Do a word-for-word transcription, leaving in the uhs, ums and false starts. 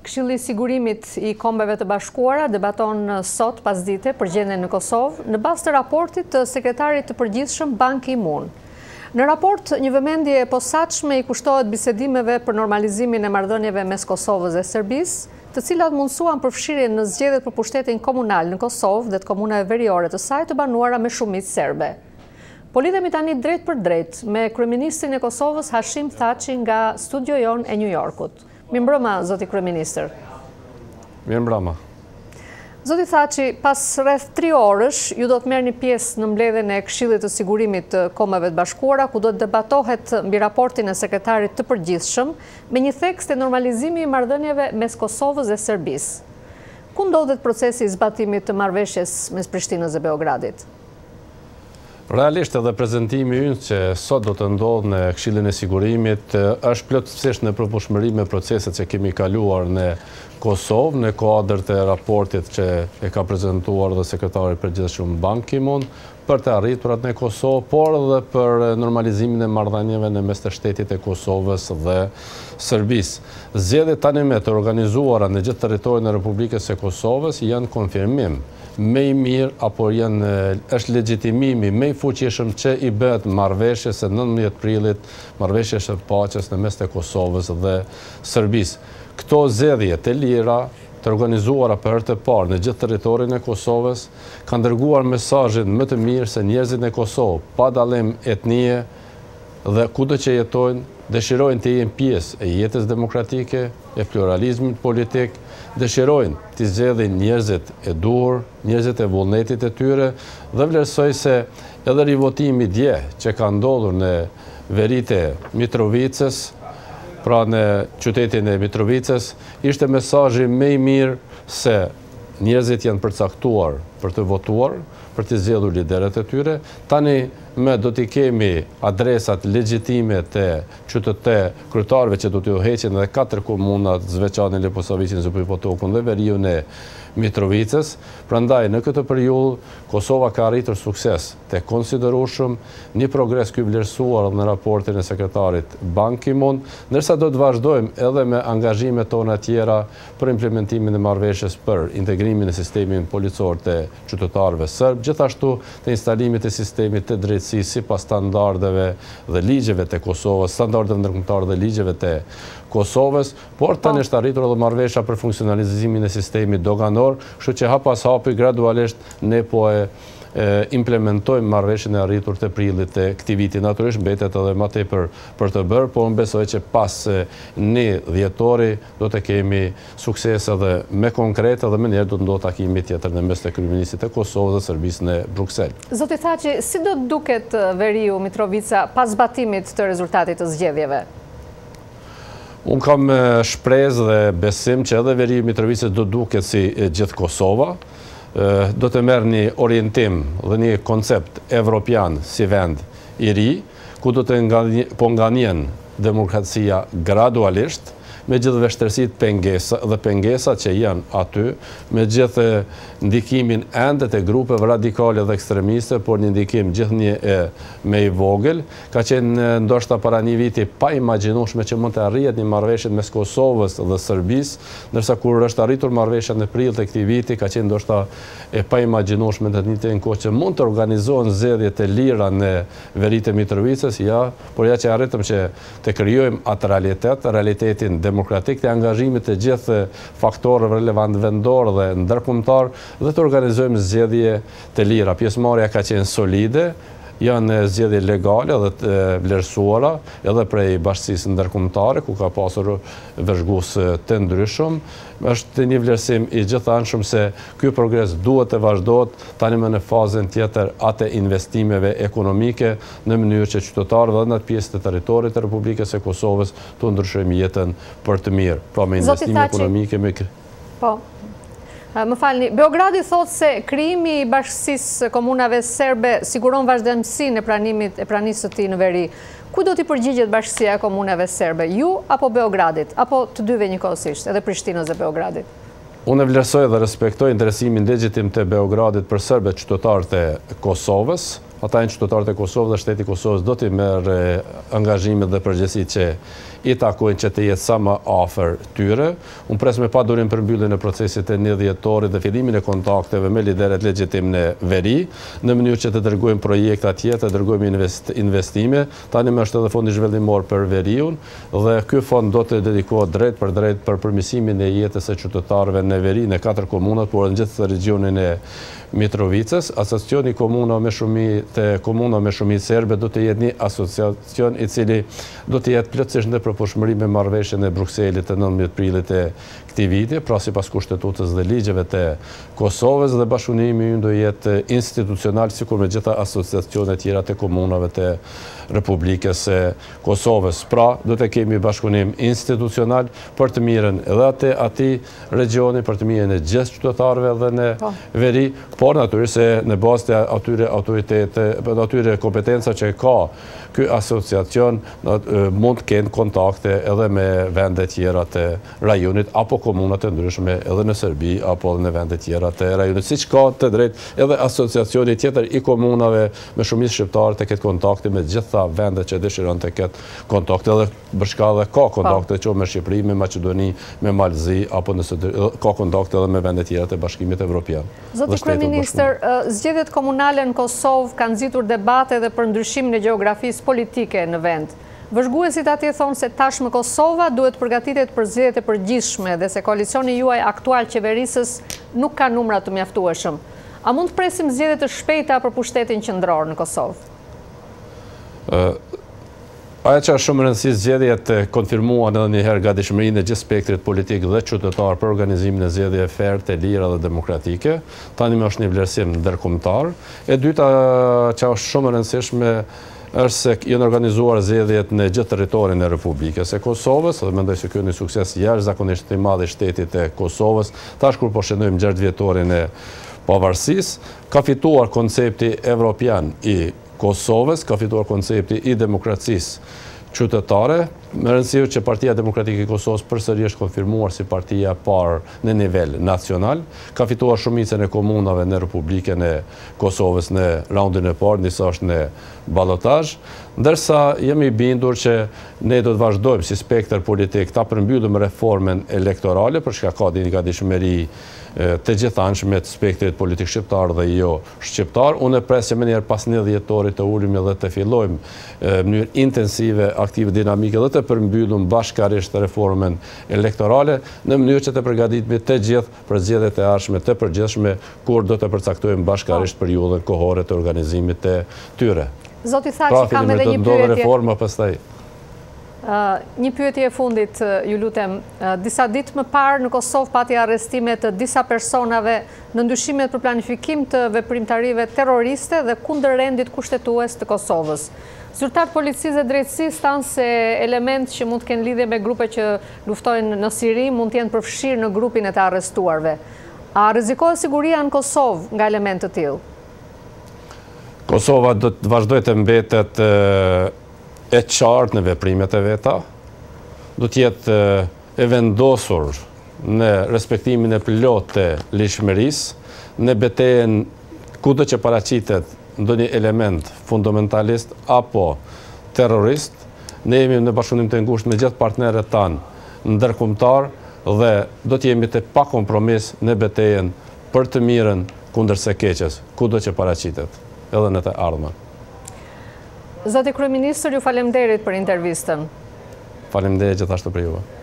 Këshilli i Sigurimit i Kombeve të Bashkuara debaton sot pasdite për gjendjen në Kosovë në bazë të raportit të sekretarit të përgjithshëm Ban Ki-moon. Në raport, një vëmendje e posaçme i kushtohet bisedimeve për normalizimin e marrëdhënieve mes Kosovës dhe Serbisë, të cilat mundsuan përfshirjen në zgjedhjet për pushtetin komunal në Kosovë dhe të komunave veriore të saj të banuara me shumicë serbe. Po lidhemi tani drejt për drejt me kryeministrin e Kosovës Hashim Thaçi nga studio jon e New Yorkut. Mirëmbrëma, zoti kryeministër. Mirëmbrëma. Zoti Thaçi, pas rreth tri orësh, ju do të merrni pjesë në mbledhjen e Këshillit të Sigurimit të Kombeve të Bashkuara, ku do të debatohet mbi raportin e sekretarit të përgjithshëm me një tekst e normalizimi i marrëdhënieve mes Kosovës dhe Serbisë. Ku ndodhet procesi i zbatimit të marrëveshjes mes Prishtinës dhe Beogradit? Realisht edhe prezentimi ynë që sot do të ndodhë në Këshillin e Sigurimit është plotësisht në përputhshmëri me proceset që kemi kaluar në Kosovë, në kuadër të raportit që e ka prezantuar dhe sekretari i përgjithshëm Ban Ki-moon për të arriturat në Kosovë, por edhe për normalizimin e marrëdhënieve në mes të shtetit e Kosovës dhe Serbisë. Zgjedhjet tani me të organizuara në gjithë territorin e Republikës së Kosovës janë konfirmim me i mirë apo janë, është legjitimimi me i fuqishëm që i bëhet marrëveshjes së nëntëmbëdhjetë prillit, marrëveshjes së paqes në mes të Kosovës dhe Serbisë. Këto zgjedhje të lira të organizuara për herë të parë në gjithë territorin e Kosovës kanë dërguar mesazhin më të mirë se njerëzit në Kosovë, pa dallim etnie dhe kudo që jetojnë, dëshirojnë të jenë pjesë e jetës demokratike, e pluralizmit politik, dëshirojnë të zgjedhin njerëzit e duhur, njerëzit e vullnetit e tyre dhe vlerësoj se edhe rivotimi dje që ka ndodhur në veritë e Mitrovicës, pra në qytetin e Mitrovicës, ishte mesazhi më i mirë se njerëzit janë përcaktuar për të votuar, për të zgjedhur liderët e tyre. Tani me do t'i kemi adresat legjitime të qytetë kryetarëve që do t'ju heqin edhe katër komunat, Zveçanin, Leposavicin, Zupipotokun dhe veriun e Mitrovicës. Prandaj në këtë periudhë Kosova ka arritur sukses të konsiderueshëm, një progres ky vlerësuar në raportin e sekretarit Ban Ki-moon, ndërsa do të vazhdojmë edhe me angazhimet tona tjera për implementimin e marrëveshjes për integrimin e sistemit policor të qytetarëve serb, gjithashtu të instalimit të sistemit të drejtësisë sipas standardeve dhe ligjeve të Kosovës, standardeve ndërkombëtare dhe ligjeve të Kosovës, por tani është arritur edhe marrëveshja për funksionalizimin e sistemit doganor, kështu që hap pas hapi gradualisht ne po e implementojmë marrëveshjen e arritur të prillit të këtij viti. Natyrisht mbetet edhe më tepër për të bërë, por unë besoj që pas një dhjetori do të kemi sukses edhe me konkret edhe më njerë do të ndodhë takimi tjetër në mes të kryeministit të Kosovës dhe Serbisë në Bruksel. Zoti Thaçi, si do të duket veriu Mitrovica pas zbatimit të rezultatit të zgjedhjeve? Unë kam shpresë dhe besim që edhe veriu Mitrovicës do duket si gjithë Kosova, do të merr një orientim dhe një koncept evropian si vend i ri, ku do të po nganjen demokracia gradualisht, me gjithë vështirësitë pengesa dhe pengesat që janë aty, me gjithë ndikimin ende të grupeve radikale dhe ekstremiste, por një ndikim gjithnjë e me i vogël, ka qenë ndoshta para një viti pa imagjinueshme që mund të arrihet një marrëveshje mes Kosovës dhe Serbisë, ndërsa kur është arritur marrëveshja në prill të këtij viti, ka qenë ndoshta e pa imagjinueshme në të njëjtën kohë që mund të organizohen zgjedhje të lira në veritë e Mitrovicës, ja, por ja që arritëm që të krijojmë atë realitet, realitetin demokratik të angazhimit të gjithë faktorëve relevant vendor dhe ndërkombëtar dhe të organizojmë zgjedhje të lira. Pjesëmarrja ka qenë solide, janë zgjedhje legale dhe të vlerësuara edhe prej bashkësisë ndërkombëtare ku ka pasur vëzhgues të ndryshëm. Është një vlerësim i gjithanshëm se ky progres duhet të vazhdohet tani më në fazën tjetër atë investimeve ekonomike në mënyrë që qytetarët dhe në atë pjesë të territorit të Republikës së Kosovës të ndryshojmë jetën për të mirë. Pra me investime ekonomike me Po. Më falni, Beogradi thotë se krijimi i bashkësisë komunave serbe siguron vazhdimsinë e pranimit e pranisë së tij në veri. Ku do t'i përgjigjet bashkësia e komunave serbe, ju apo Beogradit, apo të dyve njëkohësisht, edhe Prishtinës dhe Beogradit? Unë vlerësoj dhe respektoj interesimin legjitim të Beogradit për serbët qytetarët e Kosovës, ata janë qytetarët e Kosovës dhe shteti i Kosovës do t'i merr angazhimet dhe përgjegjësitë që i takojnë që të jetë sa më afër tyre. Unë pres me pa durim për mbylljen e procesit e njëdhjetorit dhe fillimin e kontakteve me liderët legjitim në veri, në mënyrë që të dërgojmë projekte atje, të dërgojmë investime. Tani më është edhe fondi zhvillimor për veriun dhe ky fond do të dedikohet drejt për drejt për përmirësimin e jetës së qytetarëve në veri në katër komunat, por në gjithë regionin e Mitrovicës. Asociacioni komuna me shumicë të komuna me shumicë serbe do të jetë një asociacion i cili do të jetë plotësisht në përputhshmëri me marrëveshjen e Brukselit të nëntëmbëdhjetë prillit të këtij viti, pra sipas kushtetutës dhe ligjeve të Kosovës, dhe bashkëpunimi ynë do jetë institucional sikur me gjitha asociacionet tjera të komunave të Republikës së Kosovës. Pra, do të kemi bashkëpunim institucional për të mirën edhe atë atij regioni, për të mirën e gjithë qytetarëve edhe në veri, por natyrisht se në bazë të atyre autoritete, atyre kompetenca që ka ky asociacion mund të kenë kontakte edhe me vende tjera të rajonit apo komuna të ndryshme edhe në Serbi apo edhe në vende tjera të rajonit, siç ka të drejtë edhe asociacioni tjetër i komunave me shumicë shqiptare të ketë kontakte me gjitha vendet që dëshiron të ketë kontakte, edhe bashka dhe ka kontakte që me Shqipëri, me Maqedoni, me Malzi apo nëse ka kontakte edhe me vende tjera të Bashkimit Evropian. Zoti kryeministër, zgjedhjet komunale në Kosovë kanë nxitur debate edhe për ndryshimin e gjeografisë politike në vend. Vëzhguesit atje thonë se tashmë Kosova duhet përgatitet për zgjedhjet e përgjithshme dhe se koalicioni juaj aktual qeverisës nuk ka numra të mjaftueshëm. A mund të presim zgjedhje të shpejta për pushtetin qendror në Kosovë? Aja që është shumë rëndësi zgjedhjet konfirmuan edhe një herë gatishmërinë e gjithë spektrit politik dhe qytetar për organizimin e zgjedhjeve fair, të lira dhe demokratike. Tani më është një vlerësim ndërkombëtar. E dyta që është shumë e rëndësishme është se janë organizuar zgjedhjet në gjithë territorin e Republikës së Kosovës, dhe mendoj se ky është një sukses jashtëzakonisht i madh i shtetit të Kosovës. Tash kur po shënojmë gjashtëdhjetë vjetorin e pavarësisë, ka fituar koncepti evropian i Kosovës, ka fituar koncepti i demokracisë qytetare. Me rëndësi që Partia Demokratike e Kosovës përsëri është konfirmuar si partia e parë në nivel nacional, ka fituar shumicën e komunave në Republikën e Kosovës në raundin e parë, disa është në ballotazh, ndërsa jemi i bindur që ne do të vazhdojmë si spektër politik ta përmbyllim reformën elektorale, për shkak ka një gatishmëri të gjithanshme të spektrit politik shqiptar dhe jo shqiptar. Unë e pres që më njëherë pas njëdhjetorit të ulemi dhe të fillojmë në mënyrë intensive, aktive, dinamike dhe të përmbyllum bashkërisht reformën elektorale në mënyrë që të përgatitemi të gjithë për zgjedhjet e ardhshme të përgjithshme kur do të përcaktojmë bashkërisht periudhën kohore të organizimit të tyre. Zoti tha që kam edhe një pyetje. Reforma pastaj. Një pyetje e fundit, ju lutem. Disa ditë më parë në Kosovë pati arrestime të disa personave në ndyshimet për planifikim të veprimtarive terroriste dhe kundër rendit kushtetues të Kosovës. Zyrtarët policisë dhe drejtësisë thanë se elementë që mund të kenë lidhje me grupe që luftojnë në Siri mund të jenë përfshirë në grupin e të arrestuarve. A rrezikohet siguria në Kosovë nga elementë të tillë? Kosova do të vazhdojë të mbetet e qartë në veprimet e veta, do të jetë e vendosur në respektimin e plot të ligjshmërisë, në betejën kudo që paraqitet ndonjë element fundamentalist apo terrorist. Ne jemi në bashkëpunim të ngushtë me gjithë partnerët tanë ndërkombëtar dhe do të jemi të pakompromis në betejën për të mirën kundër së keqes, kudo që paraqitet, edhe në të ardhmen. Zoti kryeministër, ju faleminderit për intervistën. Faleminderit gjithashtu për juve.